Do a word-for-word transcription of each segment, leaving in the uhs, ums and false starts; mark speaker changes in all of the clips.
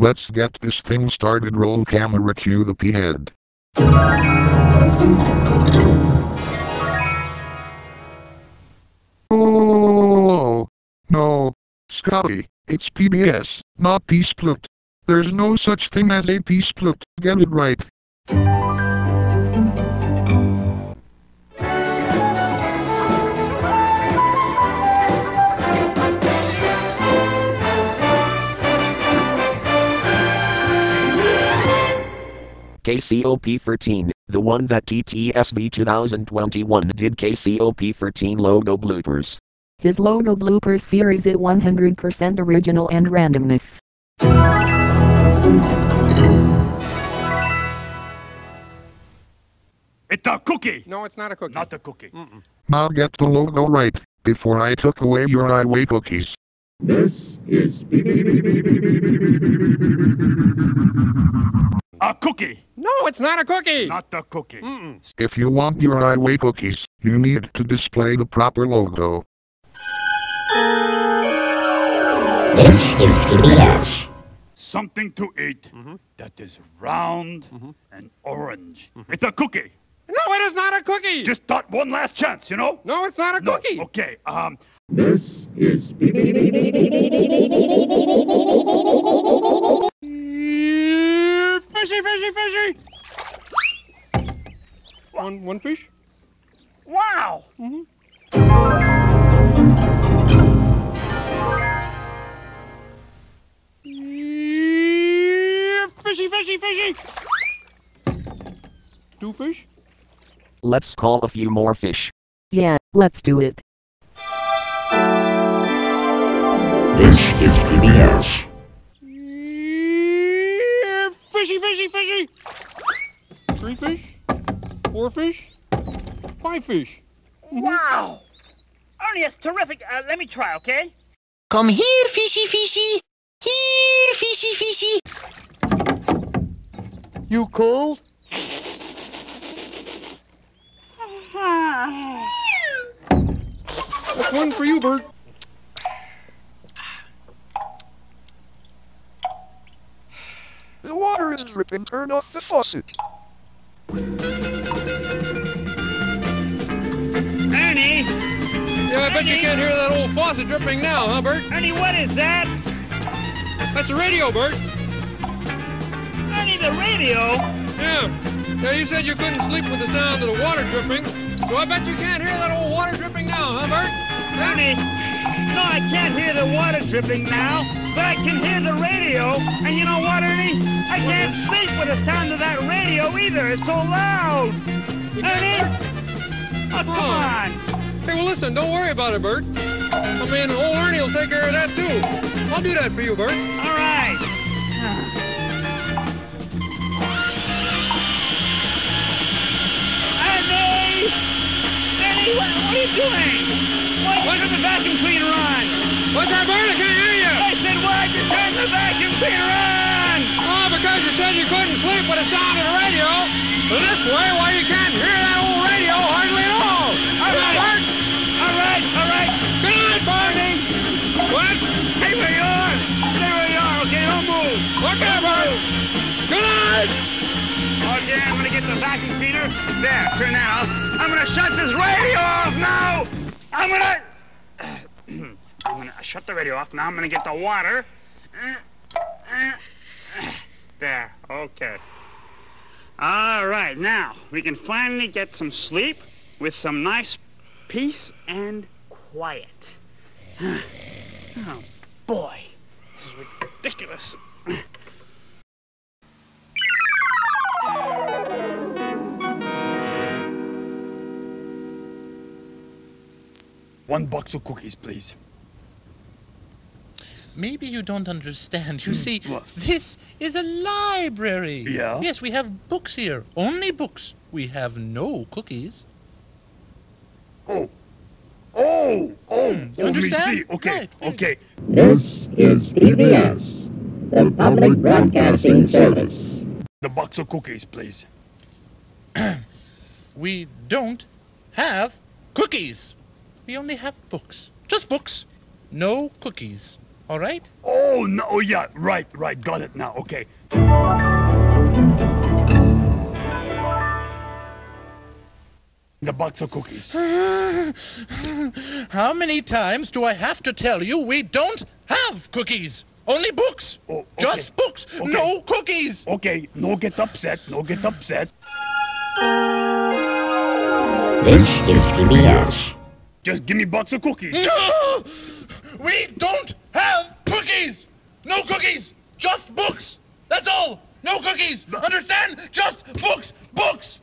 Speaker 1: Let's get this thing started. Roll camera, cue the P-head. Oh, no. Scotty, it's P B S, not P-split. There's no such thing as a P-split. Get it right.
Speaker 2: K C O P thirteen, the one that T T S V twenty twenty-one did. K C O P thirteen logo bloopers.
Speaker 3: His logo bloopers series is one hundred percent original and randomness.
Speaker 4: It's a cookie!
Speaker 5: No, it's not a cookie.
Speaker 4: Not a cookie.
Speaker 5: Mm-mm.
Speaker 1: Now get the logo right, before I took away your highway cookies.
Speaker 6: This is
Speaker 4: A cookie!
Speaker 5: No, it's not a cookie.
Speaker 4: Not a cookie.
Speaker 5: Mm-mm.
Speaker 1: If you want your highway cookies, you need to display the proper logo.
Speaker 6: This is P B S.
Speaker 4: Something to eat
Speaker 5: Mm-hmm.
Speaker 4: that is round
Speaker 5: Mm-hmm.
Speaker 4: and orange. It's a cookie!
Speaker 5: No, it is not a cookie.
Speaker 4: Just thought one last chance, you know?
Speaker 5: No, it's not a
Speaker 4: No,
Speaker 5: cookie.
Speaker 4: okay, um...
Speaker 6: This is
Speaker 5: Fishy, fishy, fishy. One, one fish.
Speaker 4: Wow!
Speaker 5: Fishy, fishy, fishy. Two fish.
Speaker 2: Let's call a few more fish.
Speaker 3: Yeah, let's do it.
Speaker 6: This is P B S.
Speaker 5: Fishy, fishy, fishy. Three fish. Four fish. Five fish.
Speaker 7: Wow! Ernie, it's terrific. Uh, let me try, okay?
Speaker 8: Come here, fishy, fishy. Here, fishy, fishy.
Speaker 7: You cold?
Speaker 5: That's one for you, Bert.
Speaker 9: The water is dripping. Turn off the faucet.
Speaker 7: Ernie!
Speaker 5: Yeah, I bet you can't hear that old faucet dripping now, huh, Bert?
Speaker 7: Ernie, what is that?
Speaker 5: That's the radio, Bert.
Speaker 7: Ernie, the radio?
Speaker 5: Yeah. Yeah, you said you couldn't sleep with the sound of the water dripping. So I bet you can't hear that old water dripping now, huh, Bert?
Speaker 7: Ernie, no, I can't hear the water dripping now, but I can hear the radio. And you know what, Ernie? I can't sleep with the sound of that radio either. It's so loud.
Speaker 5: You
Speaker 7: Ernie!
Speaker 5: can't,
Speaker 7: Oh, come
Speaker 5: Oh.
Speaker 7: on.
Speaker 5: Hey, well, listen, don't worry about it, Bert. I mean, old Ernie will take care of that, too. I'll do that for you, Bert.
Speaker 7: All right. Ernie! Ernie, what, what are you doing? Why did you turn the vacuum cleaner on?
Speaker 5: What's that, Bert? I can't hear you.
Speaker 7: I said, why'd you turn the vacuum cleaner on?
Speaker 5: Oh, because you said you couldn't sleep with the sound of the radio. But this way, why, you can't hear that old radio hardly at all.
Speaker 7: All
Speaker 5: Come on,
Speaker 7: right.
Speaker 5: Bert.
Speaker 7: All right, all right.
Speaker 5: Good night, Barney. What?
Speaker 7: Stay where you are. Stay where you are, okay? Don't move.
Speaker 5: Okay, Bert. Good night.
Speaker 7: Okay, I'm gonna get the vacuum cleaner. There, turn that off. I'm gonna shut this radio off now. I'm gonna... I'm gonna shut the radio off now. I'm gonna get the water. There, okay. All right, now we can finally get some sleep with some nice peace and quiet. Oh, boy, this is ridiculous.
Speaker 4: One box of cookies, please.
Speaker 10: Maybe you don't understand. You
Speaker 4: Hmm,
Speaker 10: see,
Speaker 4: what?
Speaker 10: this is a library.
Speaker 4: Yeah?
Speaker 10: Yes, we have books here. Only books. We have no cookies.
Speaker 4: Oh. Oh! Oh!
Speaker 10: you
Speaker 4: oh,
Speaker 10: understand?
Speaker 4: me see. Okay,
Speaker 10: Right, very
Speaker 4: okay.
Speaker 6: This is P B S, the Public Broadcasting Service.
Speaker 4: The box of cookies, please.
Speaker 10: We don't have cookies. We only have books. Just books. No cookies. all right?
Speaker 4: Oh, no, oh, yeah, right, right, got it now, okay. The box of cookies.
Speaker 10: How many times do I have to tell you we don't have cookies? Only books.
Speaker 4: Oh, okay.
Speaker 10: Just books.
Speaker 4: Okay.
Speaker 10: No cookies.
Speaker 4: Okay, no get upset, no get upset.
Speaker 6: This is P B S.
Speaker 4: Just give me box of cookies.
Speaker 10: No! We don't have cookies. No cookies. Just books. That's all. No cookies. Understand? Just books. Books.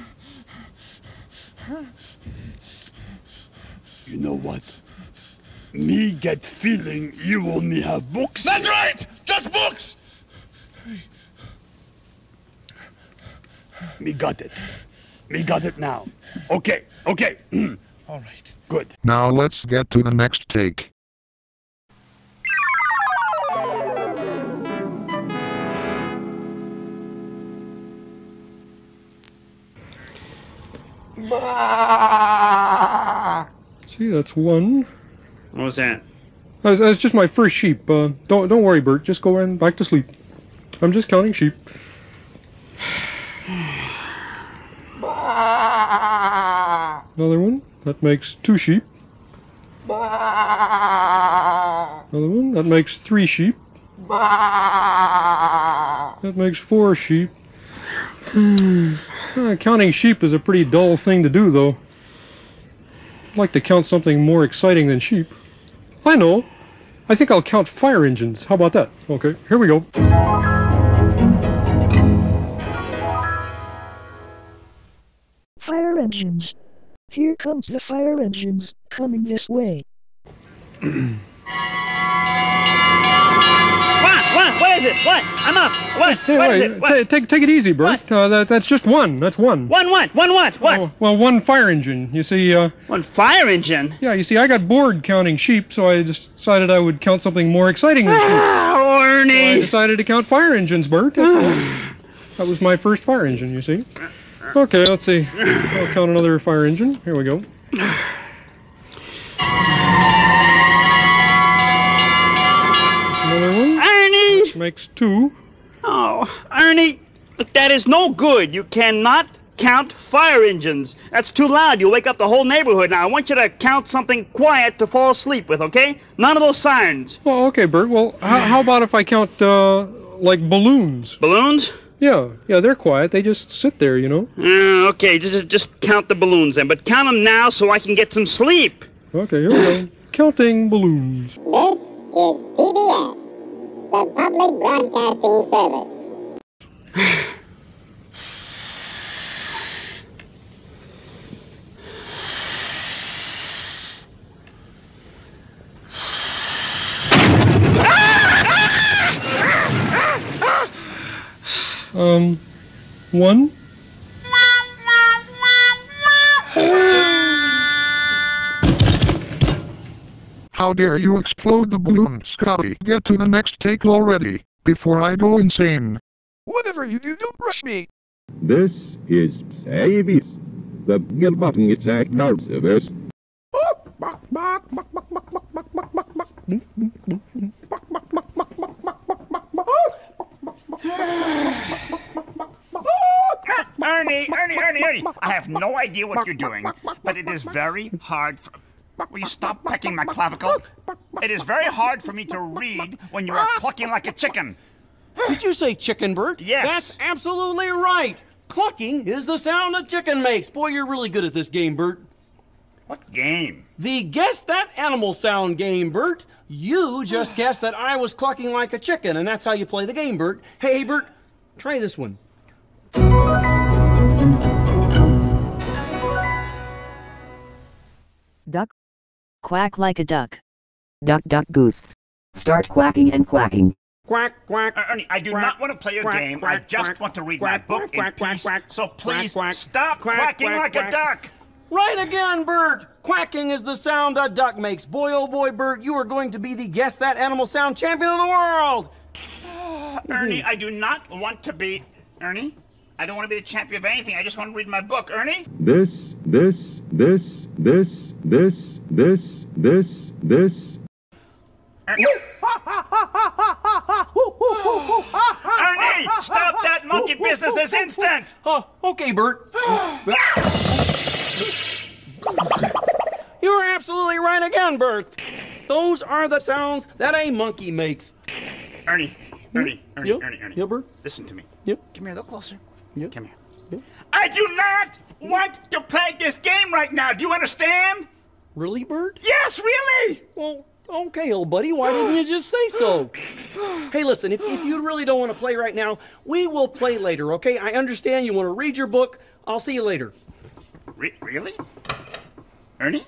Speaker 4: You know what? Me get feeling you only have books.
Speaker 10: That's right! Just books!
Speaker 4: Me got it. Me got it now. Okay, okay.
Speaker 10: All right.
Speaker 4: Good.
Speaker 1: Now let's get to the next take.
Speaker 9: See, that's one.
Speaker 7: What was that?
Speaker 9: That's, that's just my first sheep. Uh, don't don't worry, Bert. Just go in back to sleep. I'm just counting sheep. Another one. That makes two sheep. Another one. That makes three sheep. That makes four sheep. Uh, counting sheep is a pretty dull thing to do, though. I'd like to count something more exciting than sheep. I know. I think I'll count fire engines. How about that? Okay, here we go.
Speaker 11: Fire engines. Here comes the fire engines, coming this way.
Speaker 7: What? What? What is it? What? I'm up. What?
Speaker 9: Hey,
Speaker 7: what is
Speaker 9: wait,
Speaker 7: it? What?
Speaker 9: ta- take, take it easy, Bert. Uh, that, that's just one. That's one.
Speaker 7: One what? One what? What?
Speaker 9: Oh, well, one fire engine. You see, uh...
Speaker 7: One fire engine?
Speaker 9: Yeah, you see, I got bored counting sheep, so I just decided I would count something more exciting than sheep.
Speaker 7: Ah, Ernie!
Speaker 9: So I decided to count fire engines, Bert. That was my first fire engine, you see. Okay, let's see. I'll count another fire engine. Here we go. Another one.
Speaker 7: Ernie!
Speaker 9: Makes two.
Speaker 7: Oh, Ernie, look, that is no good. You cannot count fire engines. That's too loud. You'll wake up the whole neighborhood. Now, I want you to count something quiet to fall asleep with, okay? None of those sirens.
Speaker 9: Oh, okay, Bert. Well, how, how about if I count, uh, like balloons?
Speaker 7: Balloons?
Speaker 9: Yeah, yeah, they're quiet. They just sit there, you know?
Speaker 7: Uh, okay, just, just count the balloons then. But count them now so I can get some sleep.
Speaker 9: Okay, here we go. Counting balloons.
Speaker 6: This is P B S, the Public Broadcasting Service.
Speaker 9: Um, one.
Speaker 1: How dare you explode the balloon, Scotty? Get to the next take already, before I go insane.
Speaker 9: Whatever you do, don't brush me.
Speaker 12: This is P B S, the Gilbutton Attack Guard Service.
Speaker 7: Ernie, Ernie, Ernie, Ernie, I have no idea what you're doing, but it is very hard for... Will you stop pecking my clavicle? It is very hard for me to read when you are clucking like a chicken.
Speaker 13: Did you say chicken, Bert?
Speaker 7: Yes.
Speaker 13: That's absolutely right. Clucking is the sound a chicken makes. Boy, you're really good at this game, Bert.
Speaker 7: What game?
Speaker 13: The Guess That Animal Sound game, Bert. You just guessed that I was clucking like a chicken, and that's how you play the game, Bert. Hey, Bert, try this one.
Speaker 3: Duck. Quack like a duck. Duck, duck, goose. Start quacking and quacking.
Speaker 13: Quack, quack.
Speaker 7: Uh, Ernie, I do
Speaker 13: quack,
Speaker 7: not want to play your
Speaker 13: quack,
Speaker 7: game.
Speaker 13: quack,
Speaker 7: I just
Speaker 13: quack,
Speaker 7: want to read
Speaker 13: quack,
Speaker 7: my book
Speaker 13: quack,
Speaker 7: in
Speaker 13: quack,
Speaker 7: peace.
Speaker 13: quack,
Speaker 7: So please
Speaker 13: quack,
Speaker 7: stop
Speaker 13: quack,
Speaker 7: quacking
Speaker 13: quack,
Speaker 7: like
Speaker 13: quack.
Speaker 7: a duck.
Speaker 13: Right again, Bert. Quacking is the sound a duck makes. Boy, oh boy, Bert, you are going to be the Guess That Animal Sound champion of the world.
Speaker 7: Ernie, I do not want to be... Ernie? I don't want to be the champion of anything. I just want to read my book. Ernie?
Speaker 12: This, this, this, this, this, this, this, this.
Speaker 7: Ernie? Ernie, stop that monkey business this instant!
Speaker 13: Oh, okay, Bert. You're absolutely right again, Bert. Those are the sounds that a monkey makes.
Speaker 7: Ernie, Ernie, Ernie,
Speaker 13: Yep.
Speaker 7: Ernie, Ernie.
Speaker 13: Yeah, Bert?
Speaker 7: Listen to me.
Speaker 13: Yep.
Speaker 7: Come here a little closer.
Speaker 13: Yep.
Speaker 7: Come here.
Speaker 13: Yep.
Speaker 7: I do not want to play this game right now. Do you understand?
Speaker 13: Really, Bert?
Speaker 7: Yes, really!
Speaker 13: Well, okay, old buddy. Why didn't you just say so? Hey, listen, if, if you really don't want to play right now, we will play later, okay? I understand you want to read your book. I'll see you later.
Speaker 7: Re- really? Ernie?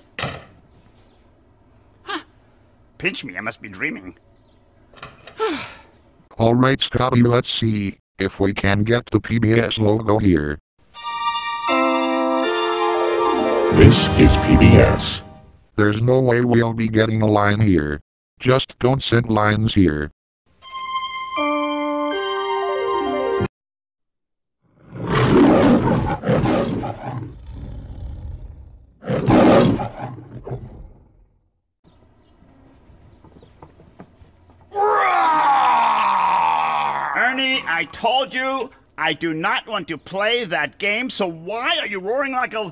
Speaker 7: Huh. Pinch me, I must be dreaming.
Speaker 1: Alright, Scotty, let's see if we can get the P B S logo here.
Speaker 12: This is P B S.
Speaker 1: There's no way we'll be getting a line here. Just don't send lines here.
Speaker 7: Ernie, I told you I do not want to play that game, so why are you roaring like a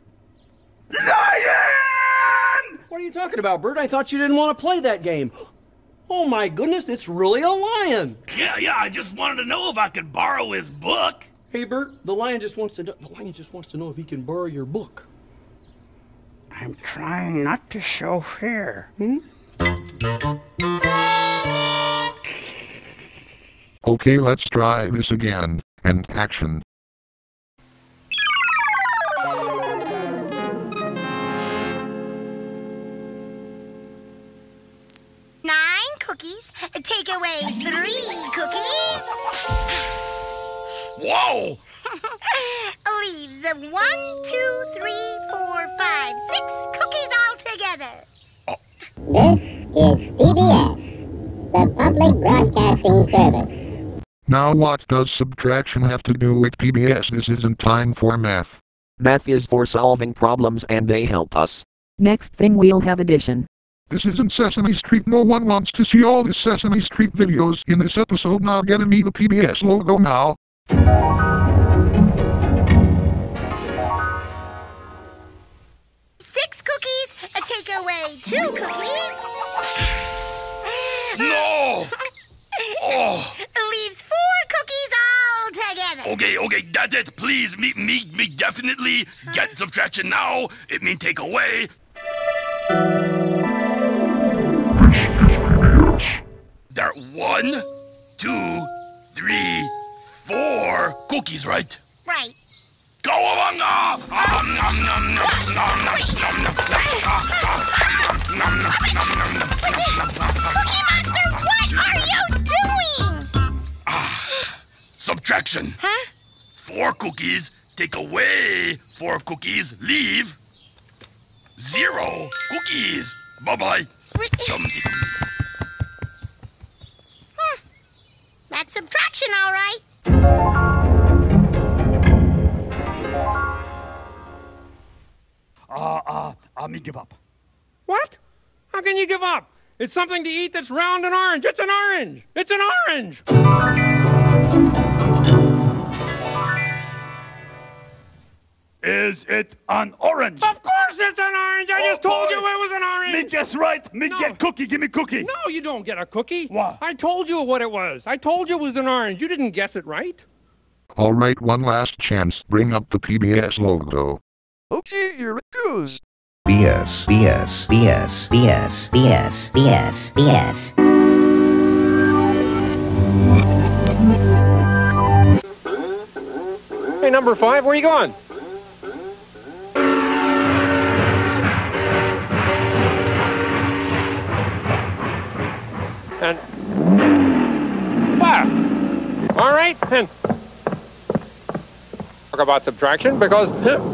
Speaker 7: lion?
Speaker 13: What are you talking about, Bert? I thought you didn't want to play that game. Oh my goodness, it's really a lion.
Speaker 14: Yeah, yeah, I just wanted to know if I could borrow his book.
Speaker 13: Hey, Bert, the lion just wants to know, the lion just wants to know if he can borrow your book.
Speaker 7: I'm trying not to show fear.
Speaker 13: Hmm?
Speaker 1: Okay, let's try this again. And action.
Speaker 8: Nine cookies. Take away three cookies.
Speaker 14: Whoa!
Speaker 8: Leaves of one, two, three, four, five, six cookies altogether.
Speaker 6: This is P B S, the Public Broadcasting Service.
Speaker 1: Now what does subtraction have to do with P B S? This isn't time for math.
Speaker 2: Math is for solving problems and they help us.
Speaker 3: Next thing we'll have addition.
Speaker 1: This isn't Sesame Street. No one wants to see all the Sesame Street videos in this episode. Now getting me the P B S logo now.
Speaker 8: Six cookies. Take away two cookies.
Speaker 14: No! Oh!
Speaker 8: Leaves four cookies altogether.
Speaker 14: Okay, okay, that's it. Please, me, me, me definitely get subtraction now. It mean take away. There, one, two, three, four cookies, right?
Speaker 8: Right.
Speaker 14: Go along! Ah! Um, nom, nom, nom, nom, nom, nom, nom, nom, nom, nom, nom, nom, nom,
Speaker 8: Cookie Monster, what are you doing?
Speaker 14: Ah, subtraction.
Speaker 8: Huh?
Speaker 14: Four cookies, take away four cookies, leave zero cookies. Bye-bye.
Speaker 8: Hmm. That's subtraction, all right.
Speaker 4: Uh, uh, uh, me give up.
Speaker 9: What? How can you give up? It's something to eat that's round and orange. It's an orange. It's an orange.
Speaker 4: Is it an orange?
Speaker 9: Of course it's an orange. I
Speaker 4: Oh,
Speaker 9: just told
Speaker 4: boy.
Speaker 9: you it was an orange.
Speaker 4: Me guess right. Me
Speaker 9: No.
Speaker 4: get cookie. Give me cookie.
Speaker 9: No, you don't get a cookie.
Speaker 4: What?
Speaker 9: I told you what it was. I told you it was an orange. You didn't guess it right.
Speaker 1: Alright, one last chance. Bring up the P B S logo.
Speaker 15: Okay, here it goes.
Speaker 12: B S.
Speaker 6: B S. B S. B S. B S. B S. B S.
Speaker 9: Hey, number five, where you going? And wow. All right, and talk about subtraction because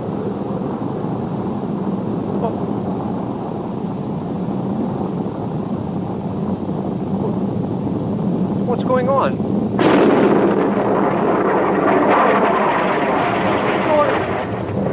Speaker 9: what's going on?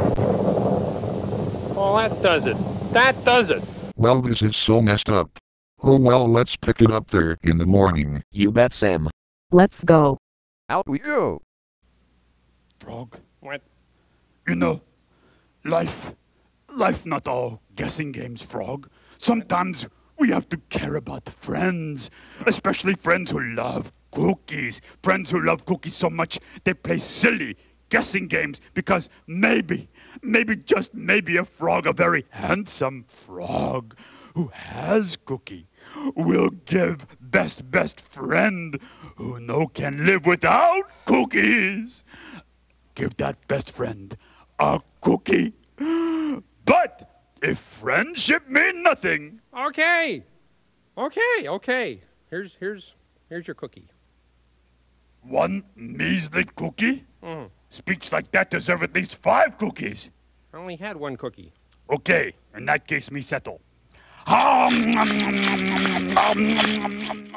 Speaker 9: Well, that does it. That does it.
Speaker 1: Well, this is so messed up. Oh well, let's pick it up there in the morning.
Speaker 2: You bet, Sam.
Speaker 3: Let's go.
Speaker 15: Out we go.
Speaker 4: Frog.
Speaker 9: What?
Speaker 4: You know, life, life not all guessing games, Frog. Sometimes we have to care about friends, especially friends who love cookies. Friends who love cookies so much they play silly guessing games because maybe, maybe just maybe a frog, a very handsome frog who has cookie, will give best best friend who no can live without cookies. Give that best friend a cookie. But if friendship mean nothing,
Speaker 9: Okay. Okay, okay. Here's here's here's your cookie.
Speaker 4: one measly cookie?
Speaker 9: Mm.
Speaker 4: Speech like that deserve at least five cookies.
Speaker 9: I only had one cookie.
Speaker 4: Okay, in that case, me settle.